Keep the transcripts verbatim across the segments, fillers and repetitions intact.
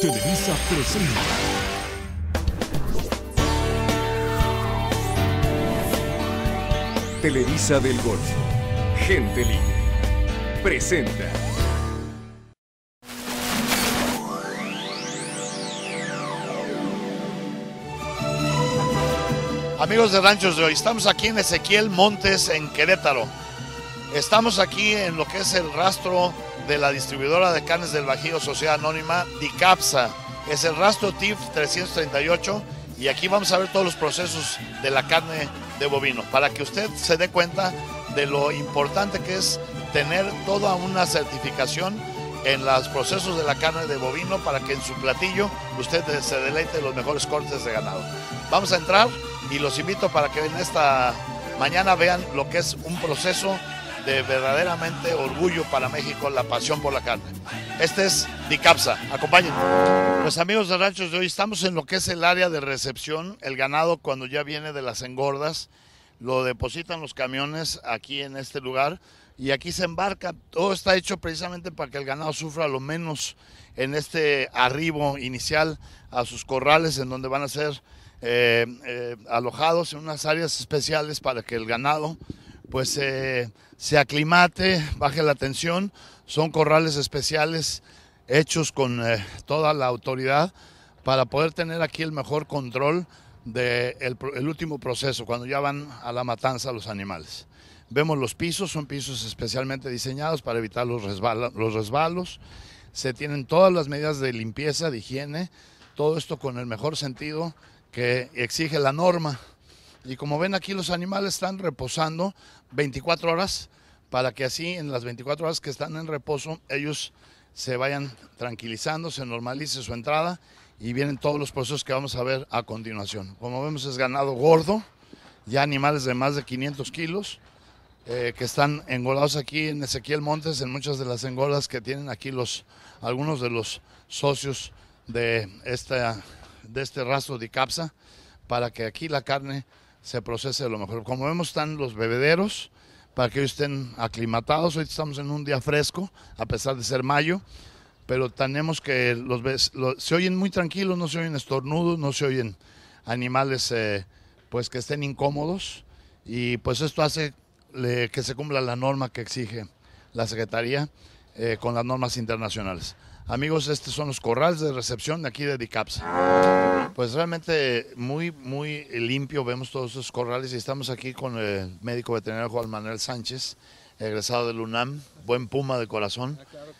Televisa presenta. Televisa del Golfo, Gente Libre, presenta. Amigos de Ranchos de Hoy, estamos aquí en Ezequiel Montes, en Querétaro. Estamos aquí en lo que es el rastro de la distribuidora de carnes del Bajío, Sociedad Anónima, Dicapsa. Es el rastro T I F trescientos treinta y ocho y aquí vamos a ver todos los procesos de la carne de bovino, para que usted se dé cuenta de lo importante que es tener toda una certificación en los procesos de la carne de bovino para que en su platillo usted se deleite de los mejores cortes de ganado. Vamos a entrar y los invito para que en esta mañana vean lo que es un proceso de verdaderamente orgullo para México, la pasión por la carne. Este es Dicapsa, acompáñenme. Pues amigos de Ranchos de Hoy, estamos en lo que es el área de recepción. El ganado, cuando ya viene de las engordas, lo depositan los camiones aquí en este lugar y aquí se embarca. Todo está hecho precisamente para que el ganado sufra lo menos en este arribo inicial a sus corrales, en donde van a ser eh, eh, alojados en unas áreas especiales para que el ganado pues eh, se aclimate, baje la tensión. Son corrales especiales hechos con eh, toda la autoridad para poder tener aquí el mejor control del de el último proceso, cuando ya van a la matanza los animales. Vemos los pisos, son pisos especialmente diseñados para evitar los, resbala, los resbalos. Se tienen todas las medidas de limpieza, de higiene, todo esto con el mejor sentido que exige la norma. Y como ven aquí, los animales están reposando veinticuatro horas para que así en las veinticuatro horas que están en reposo ellos se vayan tranquilizando, se normalice su entrada y vienen todos los procesos que vamos a ver a continuación. Como vemos, es ganado gordo, ya animales de más de quinientos kilos eh, que están engordados aquí en Ezequiel Montes, en muchas de las engordas que tienen aquí los algunos de los socios de, esta, de este rastro Dicapsa, para que aquí la carne se procese de lo mejor. Como vemos, están los bebederos para que ellos estén aclimatados. Hoy estamos en un día fresco, a pesar de ser mayo, pero tenemos que los, los se oyen muy tranquilos, no se oyen estornudos, no se oyen animales eh, pues que estén incómodos, y pues esto hace le, que se cumpla la norma que exige la Secretaría eh, con las normas internacionales. Amigos, estos son los corrales de recepción de aquí de Dicapsa. Pues realmente muy, muy limpio, vemos todos esos corrales, y estamos aquí con el médico veterinario Juan Manuel Sánchez, egresado del UNAM, buen puma de corazón.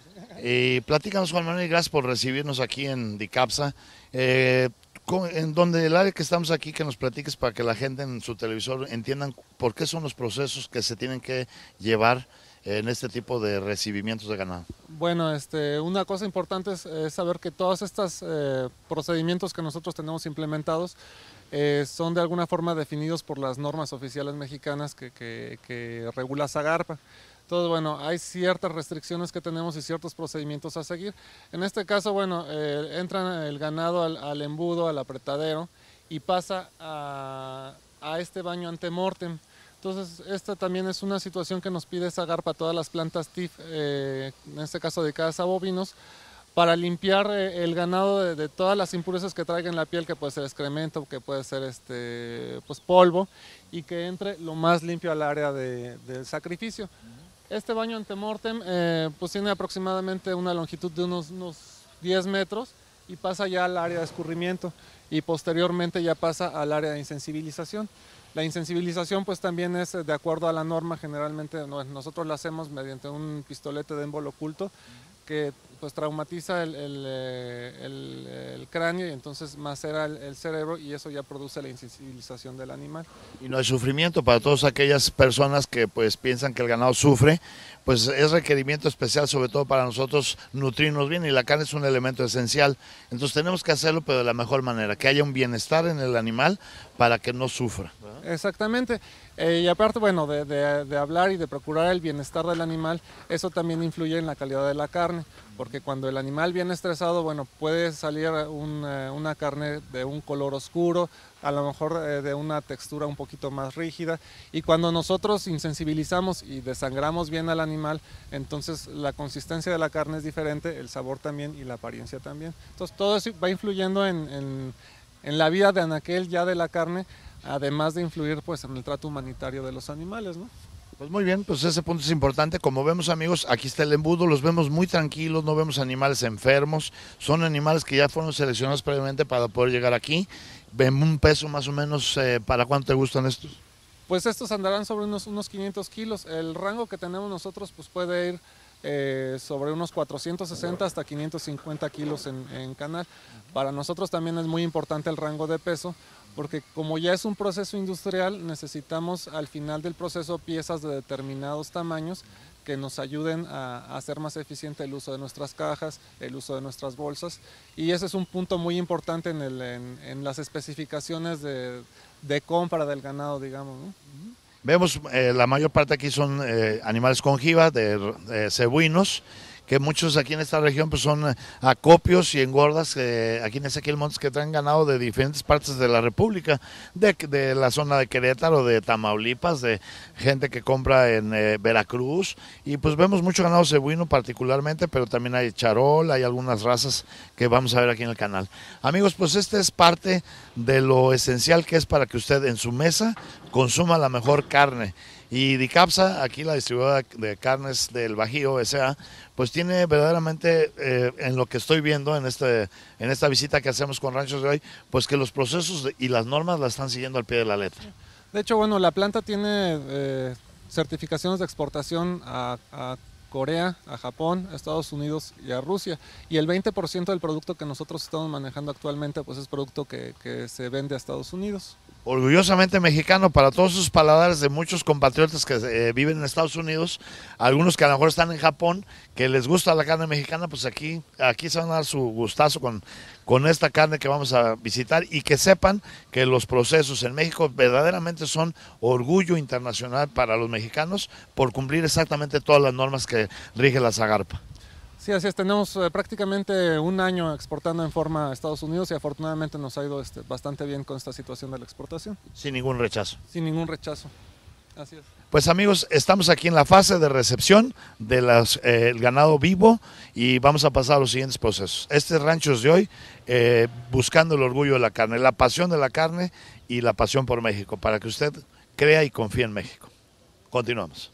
Y platícanos, Juan Manuel, y gracias por recibirnos aquí en Dicapsa. Eh, en donde el área que estamos aquí, que nos platiques para que la gente en su televisor entiendan por qué son los procesos que se tienen que llevar en este tipo de recibimientos de ganado. Bueno, este, una cosa importante es, es saber que todos estos eh, procedimientos que nosotros tenemos implementados eh, son de alguna forma definidos por las normas oficiales mexicanas que, que, que regula Zagarpa. Entonces, bueno, hay ciertas restricciones que tenemos y ciertos procedimientos a seguir. En este caso, bueno, eh, entra el ganado al, al embudo, al apretadero, y pasa a, a este baño antemortem. Entonces, esta también es una situación que nos pide Zagarpa a todas las plantas T I F, eh, en este caso dedicadas a bovinos, para limpiar eh, el ganado de, de todas las impurezas que traiga en la piel, que puede ser excremento, que puede ser este, pues, polvo, y que entre lo más limpio al área de, del sacrificio. Este baño antemortem eh, pues tiene aproximadamente una longitud de unos, unos diez metros y pasa ya al área de escurrimiento, y posteriormente ya pasa al área de insensibilización. La insensibilización pues también es de acuerdo a la norma. Generalmente nosotros la hacemos mediante un pistolete de émbolo oculto que pues traumatiza el, el, el, el cráneo, y entonces macera el, el cerebro, y eso ya produce la insensibilización del animal. Y no hay sufrimiento para todas aquellas personas que pues piensan que el ganado sufre, pues es requerimiento especial, sobre todo para nosotros, nutrirnos bien, y la carne es un elemento esencial. Entonces tenemos que hacerlo, pero de la mejor manera, que haya un bienestar en el animal para que no sufra. Exactamente. Eh, y aparte, bueno, de, de, de hablar y de procurar el bienestar del animal, eso también influye en la calidad de la carne, porque cuando el animal viene estresado, bueno, puede salir un, eh, una carne de un color oscuro, a lo mejor eh, de una textura un poquito más rígida, y cuando nosotros insensibilizamos y desangramos bien al animal, entonces la consistencia de la carne es diferente, el sabor también y la apariencia también. Entonces todo eso va influyendo en, en, en la vida de anaquel ya de la carne, además de influir pues en el trato humanitario de los animales, ¿no? Pues muy bien, pues ese punto es importante. Como vemos, amigos, aquí está el embudo, los vemos muy tranquilos, no vemos animales enfermos, son animales que ya fueron seleccionados previamente para poder llegar aquí. Ven un peso más o menos, eh, ¿para cuánto te gustan estos? Pues estos andarán sobre unos, unos quinientos kilos, el rango que tenemos nosotros pues puede ir eh, sobre unos cuatrocientos sesenta hasta quinientos cincuenta kilos en, en canal. Para nosotros también es muy importante el rango de peso, porque como ya es un proceso industrial, necesitamos al final del proceso piezas de determinados tamaños que nos ayuden a, a hacer más eficiente el uso de nuestras cajas, el uso de nuestras bolsas, y ese es un punto muy importante en, el, en, en las especificaciones de, de compra del ganado, digamos, ¿no? Vemos, eh, la mayor parte aquí son eh, animales con jiba, de, de cebuinos, que muchos aquí en esta región pues son acopios y engordas, eh, aquí en Ezequiel Montes, que traen ganado de diferentes partes de la República, de, de la zona de Querétaro, de Tamaulipas, de gente que compra en eh, Veracruz, y pues vemos mucho ganado cebuino particularmente, pero también hay charol, hay algunas razas que vamos a ver aquí en el canal. Amigos, pues este es parte de lo esencial que es para que usted en su mesa consuma la mejor carne. Y Dicapsa, aquí la distribuidora de carnes del Bajío S A, pues tiene verdaderamente, eh, en lo que estoy viendo en, este, en esta visita que hacemos con Ranchos de Hoy, pues que los procesos y las normas la están siguiendo al pie de la letra. De hecho, bueno, la planta tiene eh, certificaciones de exportación a, a Corea, a Japón, a Estados Unidos y a Rusia, y el veinte por ciento del producto que nosotros estamos manejando actualmente pues es producto que, que se vende a Estados Unidos. Orgullosamente mexicano para todos sus paladares de muchos compatriotas que eh, viven en Estados Unidos, algunos que a lo mejor están en Japón, que les gusta la carne mexicana, pues aquí, aquí se van a dar su gustazo con, con esta carne que vamos a visitar, y que sepan que los procesos en México verdaderamente son orgullo internacional para los mexicanos por cumplir exactamente todas las normas que rige la Zagarpa. Sí, así es, tenemos eh, prácticamente un año exportando en forma a Estados Unidos y afortunadamente nos ha ido este, bastante bien con esta situación de la exportación. Sin ningún rechazo. Sin ningún rechazo, así es. Pues amigos, estamos aquí en la fase de recepción del eh, ganado vivo y vamos a pasar a los siguientes procesos. Este es Ranchos de Hoy, eh, buscando el orgullo de la carne, la pasión de la carne y la pasión por México, para que usted crea y confíe en México. Continuamos.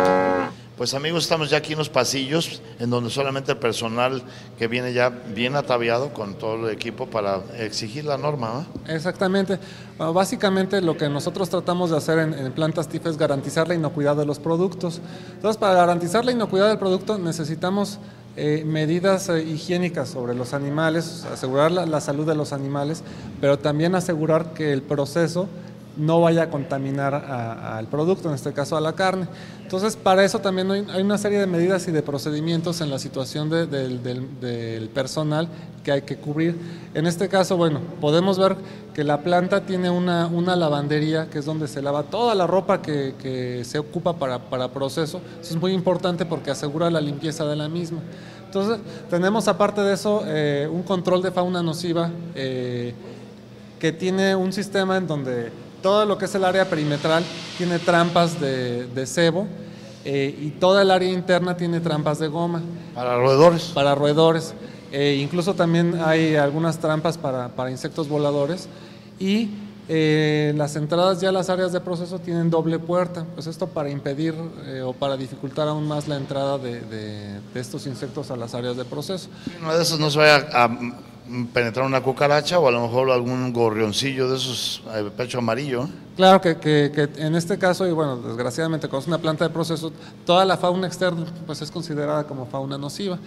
Pues amigos, estamos ya aquí en los pasillos, en donde solamente el personal que viene ya bien ataviado con todo el equipo para exigir la norma, ¿no? Exactamente. Bueno, básicamente lo que nosotros tratamos de hacer en, en Plantas T I F es garantizar la inocuidad de los productos. Entonces, para garantizar la inocuidad del producto necesitamos eh, medidas eh, higiénicas sobre los animales, asegurar la, la salud de los animales, pero también asegurar que el proceso no vaya a contaminar al producto, en este caso a la carne. Entonces, para eso también hay, hay una serie de medidas y de procedimientos en la situación de, de, de, del personal que hay que cubrir. En este caso, bueno, podemos ver que la planta tiene una, una lavandería, que es donde se lava toda la ropa que, que se ocupa para, para proceso. Eso es muy importante porque asegura la limpieza de la misma. Entonces, tenemos aparte de eso eh, un control de fauna nociva eh, que tiene un sistema en donde todo lo que es el área perimetral tiene trampas de, de cebo eh, y toda el área interna tiene trampas de goma. Para roedores. Para roedores. Eh, incluso también hay algunas trampas para, para insectos voladores. Y eh, las entradas ya a las áreas de proceso tienen doble puerta. Pues esto para impedir eh, o para dificultar aún más la entrada de, de, de estos insectos a las áreas de proceso. Uno de esos no se vaya a penetrar una cucaracha o a lo mejor algún gorrioncillo de esos eh, pecho amarillo. Claro que, que, que en este caso, y bueno, desgraciadamente como es una planta de proceso, toda la fauna externa pues es considerada como fauna nociva.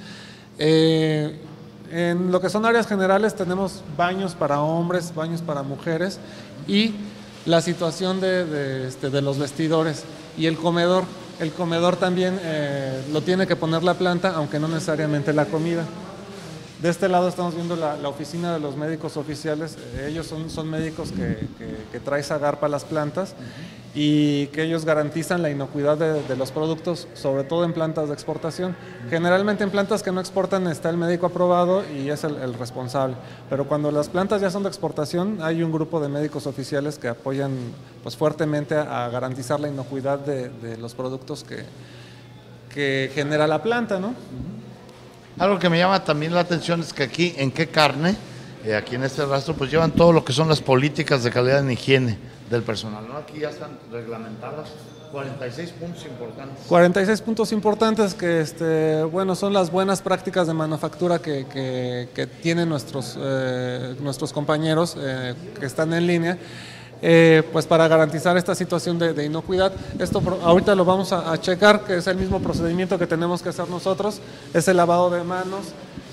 Eh, en lo que son áreas generales tenemos baños para hombres, baños para mujeres y la situación de, de, este, de los vestidores y el comedor. El comedor también eh, lo tiene que poner la planta, aunque no necesariamente la comida. De este lado estamos viendo la, la oficina de los médicos oficiales. Ellos son, son médicos que, que, que trae Zagarpa a las plantas y que ellos garantizan la inocuidad de, de los productos, sobre todo en plantas de exportación. Generalmente en plantas que no exportan está el médico aprobado y es el, el responsable, pero cuando las plantas ya son de exportación hay un grupo de médicos oficiales que apoyan pues, fuertemente a, a garantizar la inocuidad de, de los productos que, que genera la planta, ¿no? Algo que me llama también la atención es que aquí, en qué carne, eh, aquí en este rastro, pues llevan todo lo que son las políticas de calidad en higiene del personal, ¿no? Aquí ya están reglamentadas cuarenta y seis puntos importantes. cuarenta y seis puntos importantes que, este, bueno, son las buenas prácticas de manufactura que, que, que tienen nuestros, eh, nuestros compañeros eh, que están en línea. Eh, pues para garantizar esta situación de, de inocuidad. Esto ahorita lo vamos a, a checar, que es el mismo procedimiento que tenemos que hacer nosotros, es el lavado de manos,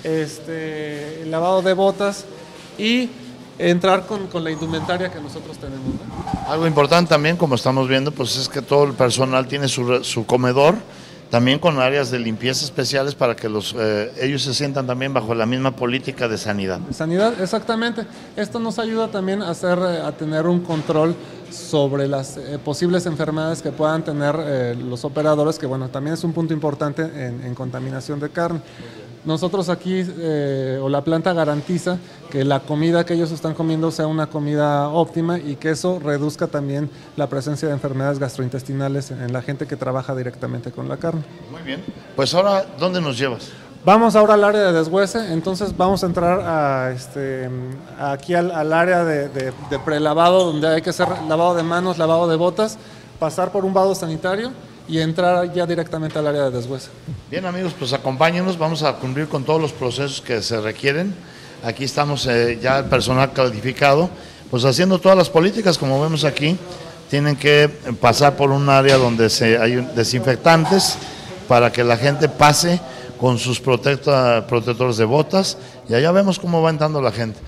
este, el lavado de botas y entrar con, con la indumentaria que nosotros tenemos, ¿no? Algo importante también, como estamos viendo, pues es que todo el personal tiene su, su comedor, también con áreas de limpieza especiales para que los, eh, ellos se sientan también bajo la misma política de sanidad. De sanidad, exactamente. Esto nos ayuda también a, hacer, a tener un control sobre las eh, posibles enfermedades que puedan tener eh, los operadores, que bueno, también es un punto importante en, en contaminación de carne. Nosotros aquí, eh, o la planta garantiza que la comida que ellos están comiendo sea una comida óptima y que eso reduzca también la presencia de enfermedades gastrointestinales en la gente que trabaja directamente con la carne. Muy bien. Pues ahora, ¿dónde nos llevas? Vamos ahora al área de deshuese, entonces vamos a entrar a, este, aquí al, al área de, de, de prelavado, donde hay que hacer lavado de manos, lavado de botas, pasar por un vado sanitario y entrar ya directamente al área de deshuese. Bien, amigos, pues acompáñenos, vamos a cumplir con todos los procesos que se requieren. Aquí estamos eh, ya el personal calificado, pues haciendo todas las políticas, como vemos aquí, tienen que pasar por un área donde se, hay desinfectantes para que la gente pase con sus protecta, protectores de botas, y allá vemos cómo va entrando la gente.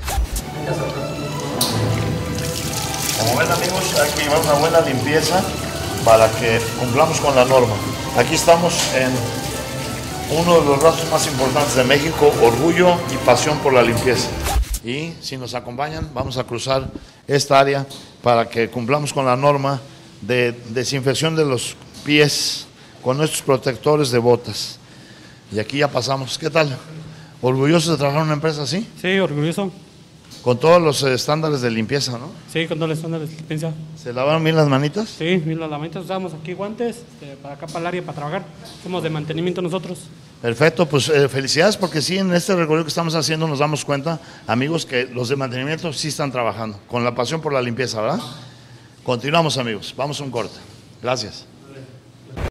Como ven, amigos, hay que llevar una buena limpieza para que cumplamos con la norma. Aquí estamos en uno de los rastros más importantes de México, orgullo y pasión por la limpieza. Y si nos acompañan, vamos a cruzar esta área para que cumplamos con la norma de desinfección de los pies con nuestros protectores de botas. Y aquí ya pasamos. ¿Qué tal? ¿Orgullosos de trabajar en una empresa así? Sí, orgulloso. Con todos los estándares de limpieza, ¿no? Sí, con todos los estándares de limpieza. ¿Se lavaron bien las manitas? Sí, mira, las manitas usamos aquí guantes, este, para acá para el área para trabajar. Somos de mantenimiento nosotros. Perfecto, pues eh, felicidades, porque sí, en este recorrido que estamos haciendo nos damos cuenta, amigos, que los de mantenimiento sí están trabajando, con la pasión por la limpieza, ¿verdad? Continuamos, amigos, vamos a un corte. Gracias.